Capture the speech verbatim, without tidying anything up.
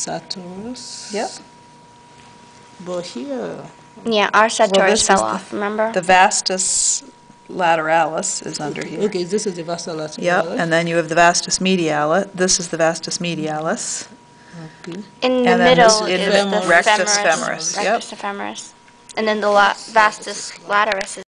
sartorius. Yep. But here, Yeah, our sartorius this fell was the- off, remember? The vastus lateralis is under here. okay, this is the vasa lateralis. Yep, and then you have the vastus medialis. This is the vastus medialis. Okay. In the and then this middle in is the the rectus femoris. femoris, yep. Rectus femoris. And then the la- vastus laterus is